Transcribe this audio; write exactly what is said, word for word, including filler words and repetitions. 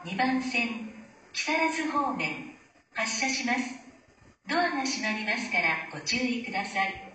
にばん線、木更津方面、発車します。ドアが閉まりますからご注意ください。